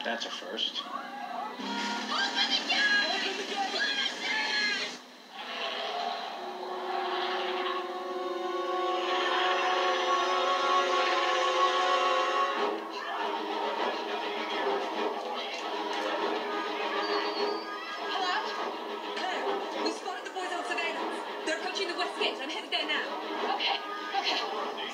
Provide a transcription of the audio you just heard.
That's a first. Open the gate! Open the gate! We've spotted the boys on surveillance. They're approaching the west gate. I'm headed there now. Okay.